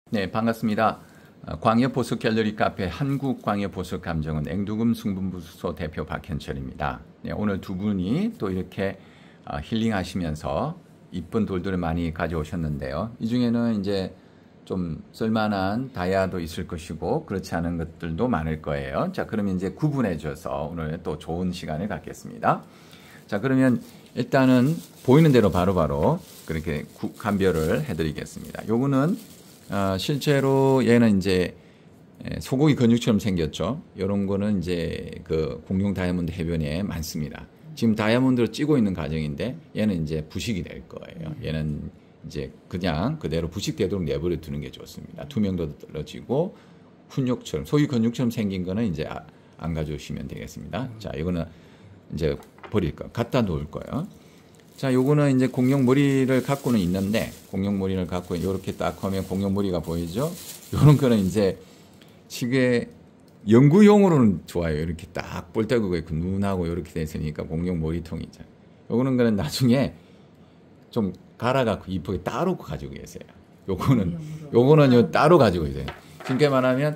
네, 반갑습니다. 광역보수 갤러리 카페 한국광역보수감정원 앵두금 승분부소 대표 박현철입니다. 네, 오늘 두 분이 또 이렇게 힐링하시면서 이쁜 돌들을 많이 가져오셨는데요. 이 중에는 이제 좀 쓸만한 다이아도 있을 것이고 그렇지 않은 것들도 많을 거예요. 자, 그러면 이제 구분해 줘서 오늘 또 좋은 시간을 갖겠습니다. 자, 그러면 일단은 보이는 대로 바로바로 그렇게 감별을 해드리겠습니다. 요거는 실제로 얘는 이제 소고기 근육처럼 생겼죠. 이런 거는 이제 그 공룡 다이아몬드 해변에 많습니다. 지금 다이아몬드를 찌고 있는 과정인데 얘는 이제 부식이 될 거예요. 얘는 이제 그냥 그대로 부식되도록 내버려 두는 게 좋습니다. 투명도도 떨어지고 훈육처럼 소고기 근육처럼 생긴 거는 이제 안 가져오시면 되겠습니다. 자, 이거는 이제 버릴 거, 갖다 놓을 거예요. 자, 요거는 이제 공룡 머리를 갖고는 있는데, 공룡 머리를 갖고 이렇게 딱 하면 공룡 머리가 보이죠? 요런 거는 이제 시계 연구용으로는 좋아요. 이렇게 딱 볼따구가 있고 눈하고 이렇게 돼 있으니까 공룡 머리통이죠. 요거는 거는 나중에 좀 갈아갖고 이쁘게 따로 가지고 계세요. 요거는 요 따로 가지고 있어요. 쉽게 말하면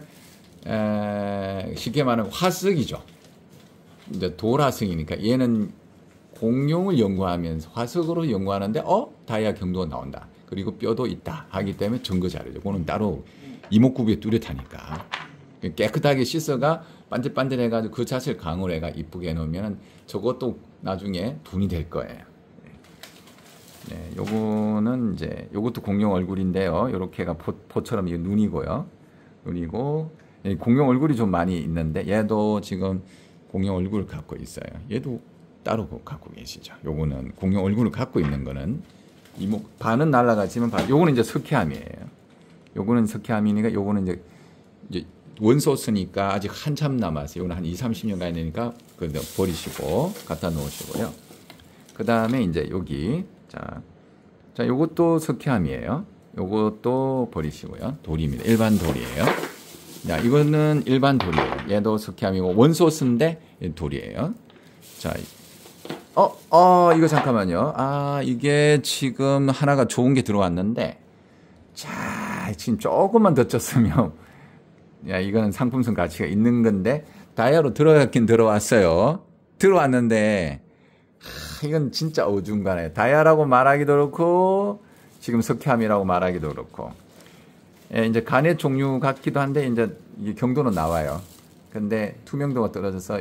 화석이죠. 이제 돌화석이니까 얘는 공룡을 연구하면서 화석으로 연구하는데 다이아 경도가 나온다. 그리고 뼈도 있다 하기 때문에 증거 자료죠. 그거는 따로 이목구비에 뚜렷하니까 깨끗하게 씻어가 반질반질해가지고 그 자체를 강으로 해가 이쁘게 해놓으면 저것도 나중에 돈이 될 거예요. 네, 요거는 이제 요것도 공룡 얼굴인데요. 요렇게가 포처럼 이게 눈이고요. 눈이고 공룡 얼굴이 좀 많이 있는데 얘도 지금 공룡 얼굴을 갖고 있어요. 얘도 따로 갖고 계시죠. 요거는 공룡 얼굴을 갖고 있는 거는 반은 날아가지만 요거는 이제 석회암이에요. 요거는 석회암이니까 요거는 이제 원소스니까 아직 한참 남았어요. 요거는 한 20-30년 가야 되니까 그거 버리시고 갖다 놓으시고요. 그 다음에 이제 여기 자, 요것도 석회암이에요. 요것도 버리시고요. 돌입니다. 일반 돌이에요. 자, 이거는 일반 돌이에요. 얘도 석회암이고 원소스인데 돌이에요. 자, 이거 잠깐만요. 이게 지금 하나가 좋은 게 들어왔는데, 자, 지금 조금만 더 쪘으면, 야, 이거는 상품성 가치가 있는 건데, 다이아로 들어갔긴 들어왔어요. 들어왔는데, 이건 진짜 어중간해요. 다이아라고 말하기도 그렇고, 지금 석회암이라고 말하기도 그렇고, 이제 간의 종류 같기도 한데, 이제 이게 경도는 나와요. 근데 투명도가 떨어져서,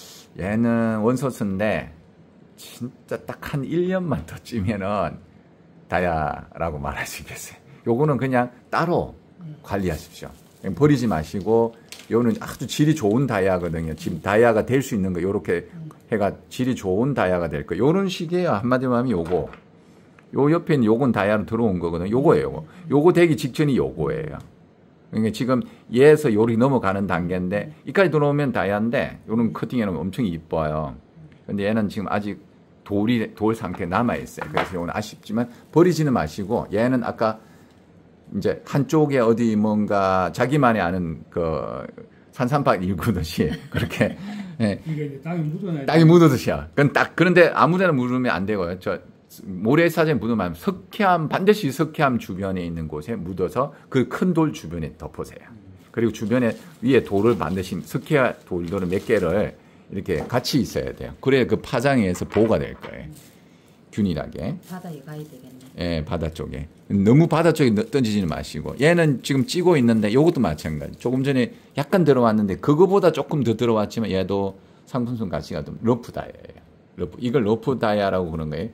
얘는 원소스인데, 진짜 딱 한 1년만 더 찌면은 다이아라고 말하시겠어요. 요거는 그냥 따로 관리하십시오. 버리지 마시고, 요거는 아주 질이 좋은 다이아거든요. 지금 다이아가 될 수 있는 거, 요렇게 해가 질이 좋은 다이아가 될 거예요. 요런 식이에요. 한마디로 하면 요거. 요 옆에 있는 요건 다이아로 들어온 거거든요. 요거예요. 요거 되기 직전이 요거예요. 그러니까 지금 얘에서 요리 넘어가는 단계인데, 이까지 들어오면 다이아인데, 요런 커팅해놓으면 엄청 이뻐요. 근데 얘는 지금 아직 돌 상태에 남아있어요. 그래서 이건 아쉽지만 버리지는 마시고, 얘는 아까 이제 한쪽에 어디 뭔가 자기만이 아는 그 산삼박 일구듯이 그렇게 이게 땅이 묻어듯이야. 그런데 아무데나 묻으면 안 되고요. 저 모래사장에 묻으면 반드시 석회암 주변에 있는 곳에 묻어서 그 큰 돌 주변에 덮으세요. 그리고 주변에 위에 돌을 반드시 석회 돌들을 몇 개를 이렇게 같이 있어야 돼요. 그래야 그 파장에 의해서 보호가 될 거예요. 균일하게. 바다에 가야 되겠네. 예, 바다 쪽에. 너무 바다 쪽에 던지지는 마시고. 얘는 지금 찌고 있는데 이것도 마찬가지. 조금 전에 약간 들어왔는데 그거보다 조금 더 들어왔지만 얘도 상품성 가치가 좀 러프 다이아예요. 이걸 러프 다이아라고 그런 거예요.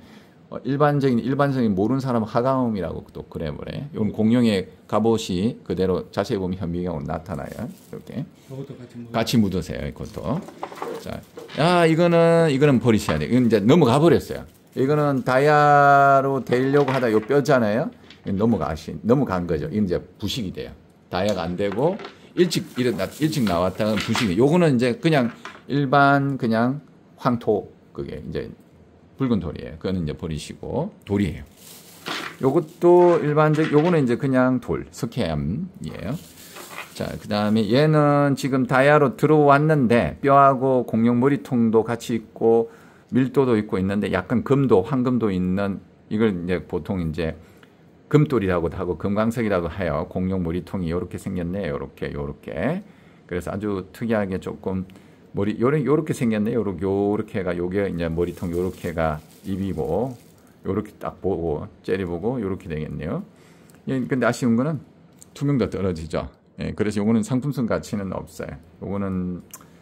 일반적인 모르는 사람은 하강음이라고 또 그래 보래. 이건 공룡의 갑옷이 그대로 자세히 보면 현미경으로 나타나요. 이렇게. 같이 묻으세요. 이것도. 자, 이거는 버리셔야 돼요. 이건 이제 넘어가 버렸어요. 이거는 다이아로 되려고 하다 요 뼈잖아요. 넘어간 거죠. 이건 이제 부식이 돼요. 다이아가 안 되고 일찍 나왔다가 부식이. 요거는 이제 그냥 일반 그냥 황토 그게 이제 붉은 돌이에요. 그거는 이제 버리시고 돌이에요. 요것도 요거는 이제 그냥 석회암이에요. 자, 그 다음에 얘는 지금 다이아로 들어왔는데 뼈하고 공룡 머리통도 같이 있고 밀도도 있고 있는데 약간 황금도 있는 이걸 이제 보통 이제 금돌이라고도 하고 금광석이라고 해요. 공룡 머리통이 이렇게 생겼네. 요렇게. 그래서 아주 특이하게 조금 머리 요렇게 생겼네. 요렇게가 요게 이제 머리통 요렇게가 입이고 요렇게 딱 보고 째려보고 요렇게 되겠네요. 예, 근데 아쉬운 거는 투명도 떨어지죠. 예, 그래서 요거는 상품성 가치는 없어요. 요거는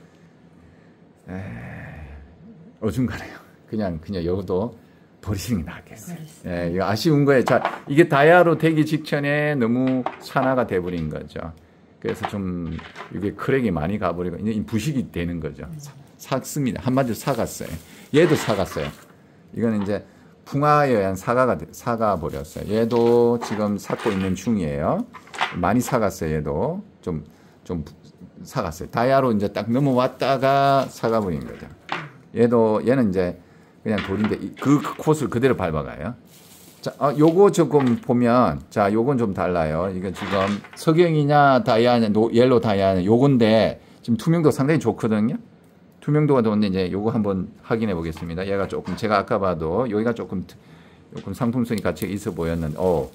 어중간해요. 그냥 요것도 버리시는 게 낫겠어요. 예, 이거 아쉬운 거예요. 자, 이게 다이아로 되기 직전에 너무 산화가 돼버린 거죠. 그래서 좀 이게 크랙이 많이 가버리고 이제 부식이 되는 거죠. 삭습니다. 한마디로 사갔어요. 얘도 사갔어요. 이거는 이제 풍화에 의한 사가 버렸어요. 얘도 지금 삭고 있는 중이에요. 많이 사갔어요. 얘도 좀 사갔어요. 다이아로 이제 딱 넘어왔다가 사가버린 거죠. 얘는 이제 그냥 돌인데 그 코스를 그대로 밟아가요. 자, 요거 조금 보면, 자, 요건 좀 달라요. 이게 지금 석영이냐, 다이아냐, 옐로 다이아냐, 요건데, 지금 투명도 상당히 좋거든요. 투명도가 좋은데, 이제 요거 한번 확인해 보겠습니다. 얘가 조금, 제가 아까 봐도, 여기가 조금 상품성이 같이 있어 보였는데,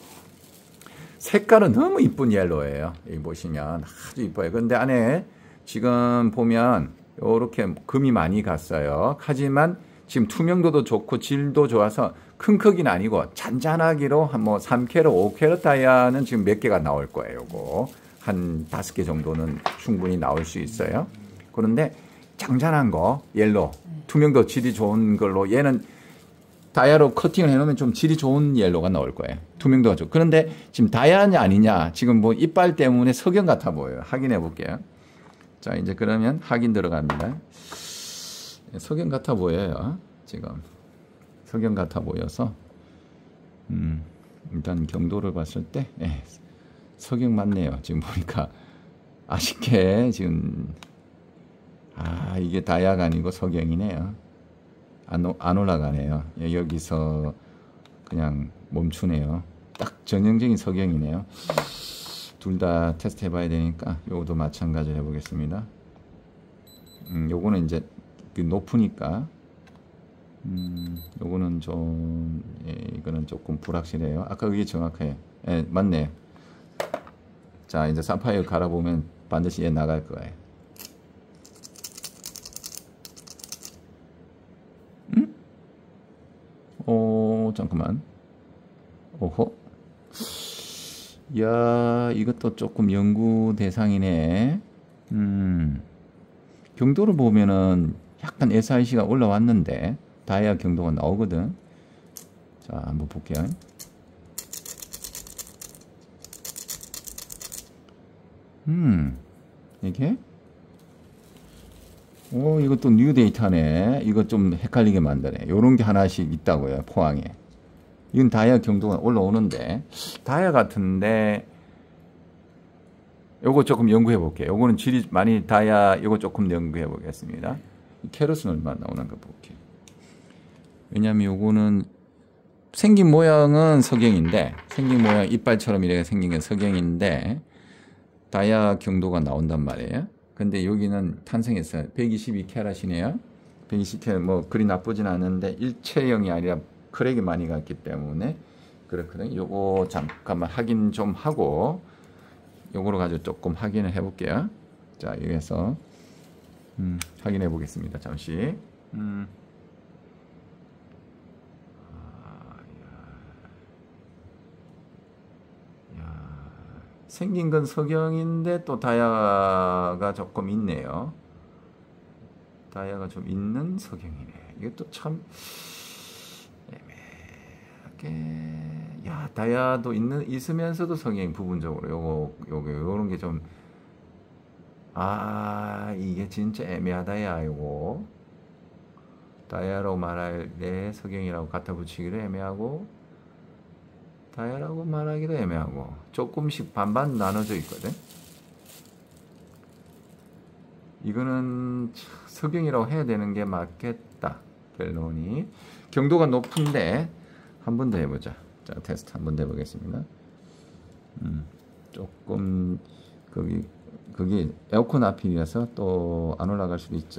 색깔은 너무 이쁜 옐로예요. 여기 보시면 아주 이뻐요. 근데 안에 지금 보면, 요렇게 금이 많이 갔어요. 하지만, 지금 투명도도 좋고 질도 좋아서 큰 크기는 아니고 잔잔하기로 한 뭐 3캐럿, 5캐럿 다이아는 지금 몇 개가 나올 거예요. 요거 한 5개 정도는 충분히 나올 수 있어요. 그런데 잔잔한 거 옐로 투명도 질이 좋은 걸로 얘는 다이아로 커팅을 해놓으면 좀 질이 좋은 옐로가 나올 거예요. 투명도가 좋고. 그런데 지금 다이아냐 아니냐 지금 뭐 이빨 때문에 석영 같아 보여요. 확인해 볼게요. 자, 이제 그러면 확인 들어갑니다. 석영 같아 보여요. 지금 석영 같아 보여서 일단 경도를 봤을 때 석영 맞네요. 지금 보니까 아쉽게 지금 이게 다이아가 아니고 석영이네요. 안 올라가네요. 여기서 그냥 멈추네요. 딱 전형적인 석영이네요. 둘 다 테스트 해봐야 되니까 요것도 마찬가지로 해보겠습니다. 요거는 이제 높으니까 요거는 좀 이거는 조금 불확실해요. 아까 그게 정확해요. 맞네요. 자, 이제 사파이어 갈아보면 반드시 얘 나갈 거예요. 잠깐만. 오호. 야, 이것도 조금 연구 대상이네. 경도를 보면은 약간 SIC가 올라왔는데 다이아 경도가 나오거든. 자, 한번 볼게요. 이게 이것도 뉴 데이터네. 이거 좀 헷갈리게 만드네. 요런 게 하나씩 있다고요, 포항에. 이건 다이아 경도가 올라오는데 다이아 같은데 요거 조금 연구해 볼게요. 요거는 질이 많이 다이아 요거 조금 연구해 보겠습니다. 캐럿은 얼마나 나오는가 볼게요. 왜냐면 요거는 생긴 모양은 석영인데 생긴 모양 이빨처럼 이렇게 생긴 게 석영인데 다이아 경도가 나온단 말이에요. 근데 여기는 탄생했어요. 122캐럿이네요. 120캐럿 뭐 그리 나쁘진 않은데 일체형이 아니라 크랙이 많이 갔기 때문에 그렇거든요. 요거 잠깐만 확인 좀 하고 요거로 가지고 조금 확인을 해 볼게요. 자, 여기서 확인해 보겠습니다. 잠시. 생긴 건 석영인데 또 다이아가 조금 있네요. 다이아가 좀 있는 석영이네. 이것도 참 애매하게. 야, 다이아도 있으면서도 석영 부분적으로 요런 게 좀 이게 진짜 애매하다야. 요거 다이아로 말할 때 석영이라고 갖다 붙이기도 애매하고 다이아라고 말하기도 애매하고 조금씩 반반 나눠져 있거든. 이거는 석영이라고 해야 되는 게 맞겠다. 결론이 경도가 높은데 한 번 더 해보자. 자, 테스트 한 번 더 해보겠습니다. 조금 거기 에어컨 앞이라서 또 안 올라갈 수도 있죠.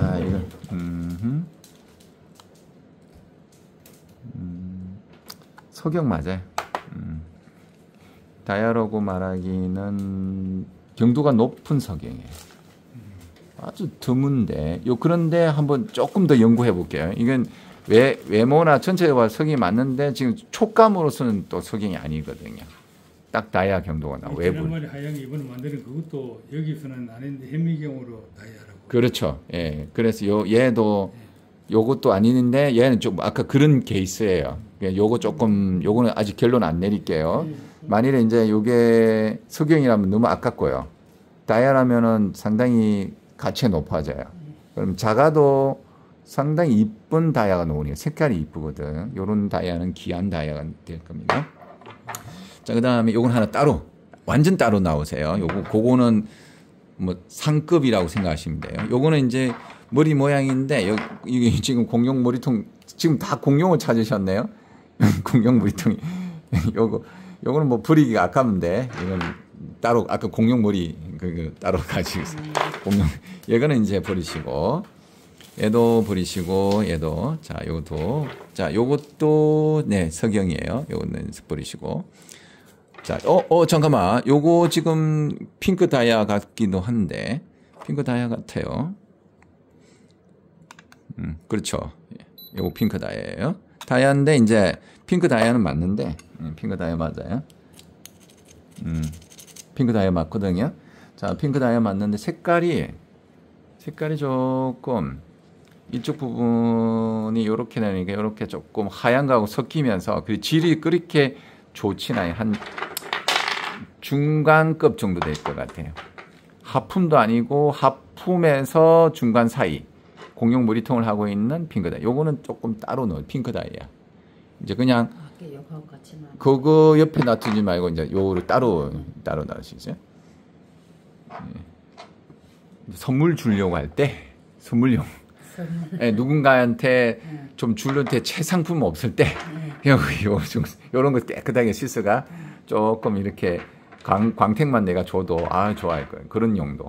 이거 석영 맞아요. 다이아라고 말하기는 경도가 높은 석영이에요. 아주 드문데 그런데 한번 조금 더 연구해 볼게요. 이건 외모나 전체와 석이 맞는데 지금 촉감으로서는 또 석영이 아니거든요. 딱 다이아 경도가 나 외부. 지난번에 하양이 이번에 만드는 그것도 여기서는 아닌데 현미경으로 다이아라고. 그렇죠. 예. 그래서 얘도 요것도 아닌데 얘는 좀 아까 그런 케이스예요. 요거 조금 요거는 아직 결론 안 내릴게요. 만일에 이제 요게 석영이라면 너무 아깝고요. 다이아라면은 상당히 가치가 높아져요. 그럼 작아도 상당히 이쁜 다이아가 나오니까 색깔이 이쁘거든. 요런 다이아는 귀한 다이아가 될 겁니다. 자, 그다음에 요건 하나 따로 완전 따로 나오세요. 그거는 뭐 상급이라고 생각하시면 돼요. 요거는 이제 머리 모양인데 이게 지금 공룡 머리통 지금 다 공룡을 찾으셨네요. 공룡 머리통이 요거는 뭐 버리기가 아까운데 이건 따로 아까 공룡 머리 따로 가지고 있어요. 공룡 얘거는 이제 버리시고 얘도 버리시고 얘도 자 요것도 자 요것도 네 석영이에요. 요거는 버리시고 자 잠깐만 요거 지금 핑크 다이아 같기도 한데 핑크 다이아 같아요. 그렇죠. 요거 핑크 다이아예요. 다이아인데 이제 핑크 다이아는 맞는데 핑크 다이아 맞아요. 핑크 다이아 맞거든요. 자, 핑크 다이아 맞는데 색깔이 조금 이쪽 부분이 이렇게 되니까 이렇게 조금 하얀 거하고 섞이면서 그 질이 그렇게 좋진 않아요. 한 중간급 정도 될 것 같아요. 하품도 아니고 하품에서 중간 사이 공룡 머리통을 하고 있는 핑크 다이아. 요거는 조금 따로 넣어요. 핑크 다이아. 이제 그냥 그거 옆에 놔두지 말고 이제 요거를 따로 놔두시죠. 선물 주려고 할 때 선물용. 네, 누군가한테 좀 주려한테 최상품 없을 때 요런 거 깨끗하게 씻어가 조금 이렇게 광택만 내가 줘도 좋아할 거예요. 그런 용도.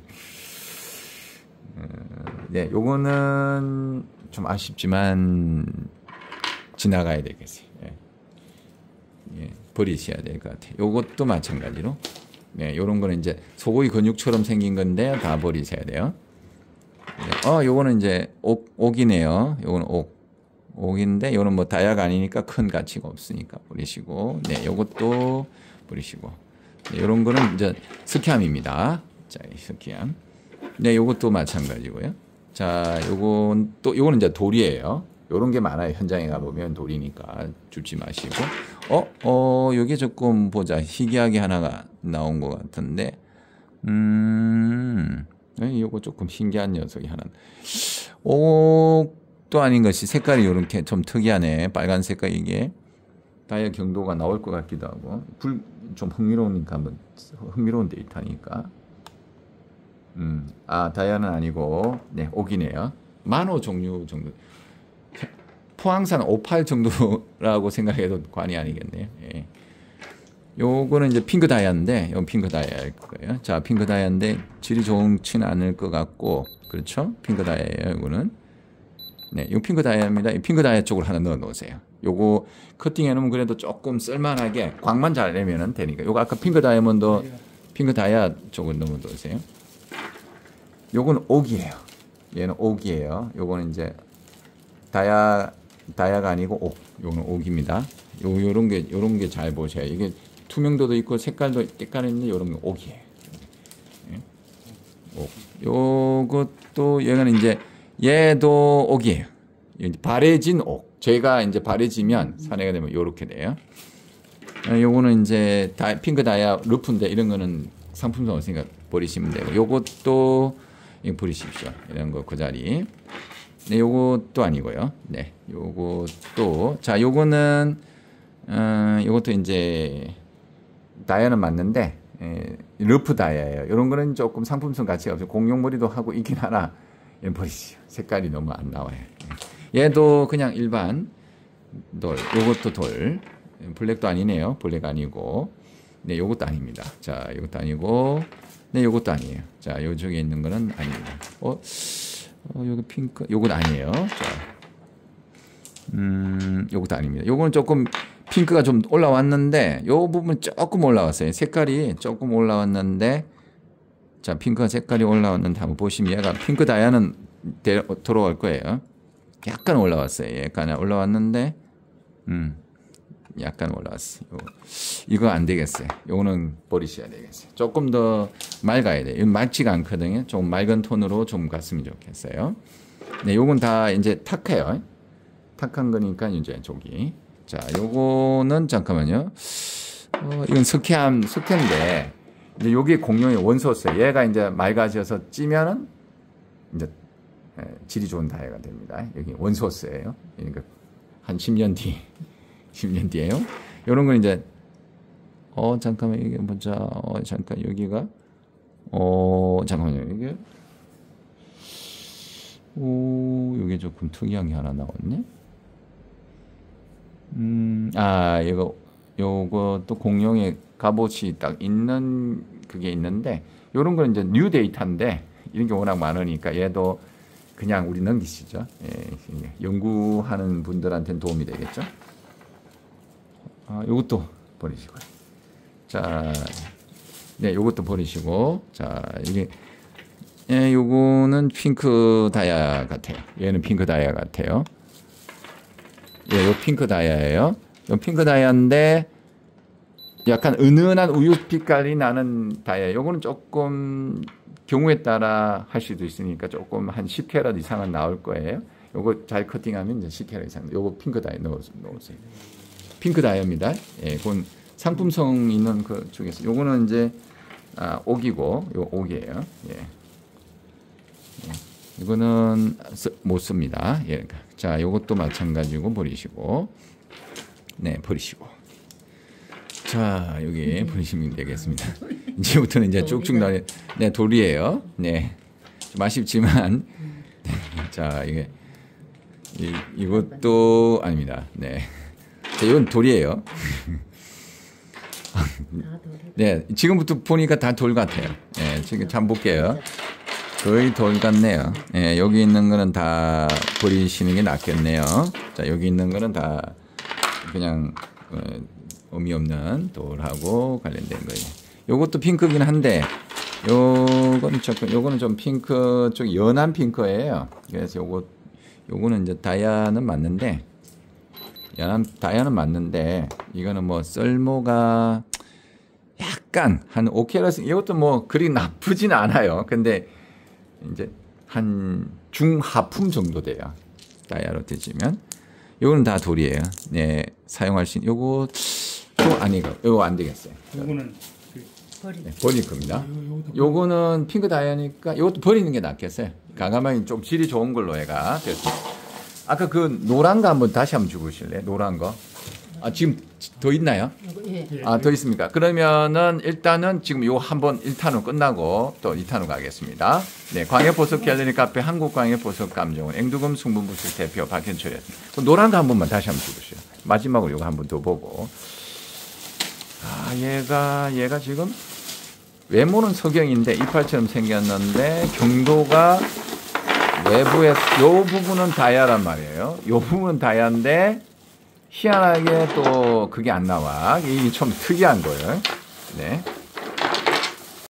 네, 요거는 좀 아쉽지만 지나가야 되겠어요. 예, 버리셔야 될 것 같아요. 요것도 마찬가지로. 네, 요런 거는 이제 소고기 근육처럼 생긴 건데 다 버리셔야 돼요. 네, 요거는 이제 옥이네요. 요거는 옥인데 요는 뭐 다이아가 아니니까 큰 가치가 없으니까 버리시고, 네, 요것도 버리시고, 네, 요런 거는 이제 스키암입니다. 자, 스키암. 네, 요것도 마찬가지고요. 자, 요거는 이제 돌이에요. 요런 게 많아요. 현장에 가보면 돌이니까 주지 마시고. 여기 조금 보자. 희귀하게 하나가 나온 것 같은데, 요거 조금 신기한 녀석이 하나. 옥도 아닌 것이 색깔이 요렇게 좀 특이하네. 빨간 색깔 이게. 다이아 경도가 나올 것 같기도 하고. 좀 흥미로우니까 한번, 흥미로운 데이터니까. 다이아는 아니고, 네, 옥이네요. 만호 종류 정도. 포항산 58 정도라고 생각해도 관이 아니겠네요. 예. 요거는 이제 핑크 다이아인데, 이건 핑크 다이아일 거예요. 자, 핑크 다이아인데 질이 좋지는 않을 것 같고, 그렇죠? 핑크 다이아예요, 이거는. 네, 이 핑크 다이아입니다. 이 핑크 다이아 쪽으로 하나 넣어 놓으세요. 요거 커팅해 놓으면 그래도 조금 쓸만하게 광만 잘 내면 되니까. 요거 아까 핑크 다이아몬드, 핑크 다이아 쪽으로 넣어 놓으세요. 요건 옥이에요. 얘는 옥이에요. 요거는 이제 다이아가 아니고 옥. 요거는 옥입니다. 요런 게 잘 보셔야. 이게 투명도도 있고 색깔도 깨끗한데 요런 게 옥이에요. 옥. 요것도 얘는 이제 얘도 옥이에요. 바래진 옥. 제가 이제 바래지면 산해가 되면 요렇게 돼요. 요거는 이제 핑크 다이아 루프인데 이런 거는 상품성 없으니까 버리시면 되고, 요것도 이거 버리십시오. 이런 거 그 자리. 네, 요것도 아니고요. 네, 요것도. 자, 요거는 요것도 이제 다이아는 맞는데 러프 다이아예요. 이런 거는 조금 상품성 가치가 없어요. 공룡 머리도 하고 있긴 하나 버리시죠. 색깔이 너무 안 나와요. 얘도 그냥 일반 돌. 요것도 돌. 블랙도 아니네요. 블랙 아니고. 네, 요것도 아닙니다. 자, 요것도 아니고. 네, 요것도 아니에요. 자, 요쪽에 있는 거는 아닙니다. 여기 핑크, 요건 아니에요. 자, 요것도 아닙니다. 요거는 조금 핑크가 좀 올라왔는데 요 부분 조금 올라왔어요. 색깔이 조금 올라왔는데 자 핑크가 색깔이 올라왔는데 한번 보시면 얘가 핑크 다이아는 들어올 거예요. 약간 올라왔어요. 약간 올라왔는데 약간 올라왔어요. 이거 안 되겠어요. 요거는 버리셔야 되겠어요. 조금 더 맑아야 돼요. 이건 맑지가 않거든요. 좀 맑은 톤으로 좀 갔으면 좋겠어요. 네, 요건 다 이제 탁해요. 탁한 거니까 이제 저기. 자, 요거는 잠깐만요. 이건 석회인데 이제 요게 공룡의 원소스예요. 얘가 이제 맑아져서 찌면은 이제 질이 좋은 다이아가 됩니다. 여기 원소스예요. 그러니까 한 10년 뒤에요. 요런 건 이제 잠깐만 이게 보자. 잠깐 여기가 잠깐만요. 이게 이게 조금 특이한 게 하나 나왔네. 요거 또 공룡의 갑옷이 딱 있는 그게 있는데 요런 건 이제 뉴 데이터인데 이런 게 워낙 많으니까 얘도 그냥 우리 넘기시죠. 예, 연구하는 분들한테는 도움이 되겠죠. 요것도 버리시고요. 자, 네, 요것도 버리시고 자, 이게 요거는 핑크 다이아 같아요. 얘는 핑크 다이아 같아요. 예, 요 핑크 다이아예요. 요 핑크 다이아인데 약간 은은한 우유 빛깔이 나는 다이아. 요거는 조금 경우에 따라 할 수도 있으니까 조금 한 10캐럿 이상은 나올 거예요. 요거 잘 커팅하면 이제 10캐럿 이상. 요거 핑크 다이아 넣으세요. 핑크 다이아입니다. 예, 그건 상품성 있는 그 중에서 요거는 이제 옥이고 요 옥이에요. 예. 이거는 못 씁니다. 예. 자, 요것도 마찬가지고 버리시고. 네, 버리시고. 자, 여기 버리시면 되겠습니다. 이제부터는 이제 쭉쭉 나와. 네, 돌이에요. 네. 좀 아쉽지만. 네, 자, 이것도 아닙니다. 네. 자, 이건 돌이에요. 네, 지금부터 보니까 다 돌 같아요. 네, 지금 참 볼게요. 거의 돌 같네요. 네, 여기 있는 거는 다 버리시는 게 낫겠네요. 자, 여기 있는 거는 다 그냥 의미 없는 돌하고 관련된 거예요. 요것도 핑크긴 한데 요거는 좀 핑크 쪽 연한 핑크예요. 그래서 요거는 이제 다이아는 맞는데 다이아는 맞는데 이거는 뭐 썰모가 약간 한 5캐럿 이것도 뭐 그리 나쁘진 않아요. 근데 이제 한 중하품 정도 돼요. 다이아로 뒤지면. 요거는 다 돌이에요. 네, 사용할 수 있는 요거 안 되겠어요. 요거는 버릴 겁니다. 요거는 핑크 다이아니까 요것도 버리는 게 낫겠어요. 가감하게 좀 질이 좋은 걸로 해가 됐어요. 아까 그 노란 거 다시 한번 주실래요? 노란 거. 지금 더 있나요? 예. 더 있습니까? 그러면은 일단은 지금 요 한번 1탄으로 끝나고 또 2탄으로 가겠습니다. 네, 광해보석 갤러리 카페 한국광해보석 감정원 앵두금 승분부석 대표 박현철이었습니다. 노란 거 한 번만 다시 한번 주시죠. 마지막으로 요거 한 번 더 보고. 얘가 지금 외모는 석영인데 이빨처럼 생겼는데 경도가 외부에 요 부분은 다이아란 말이에요. 요 부분은 다이아인데 희한하게 또 그게 안 나와. 이게 좀 특이한 거예요. 네.